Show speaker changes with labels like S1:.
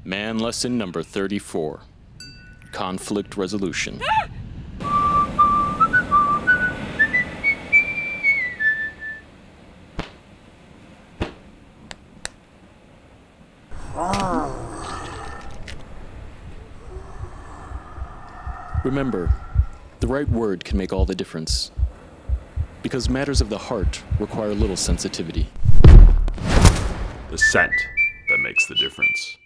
S1: Man lesson number 34. Conflict resolution. Remember, the right word can make all the difference. Because matters of the heart require little sensitivity.
S2: The scent that makes the difference.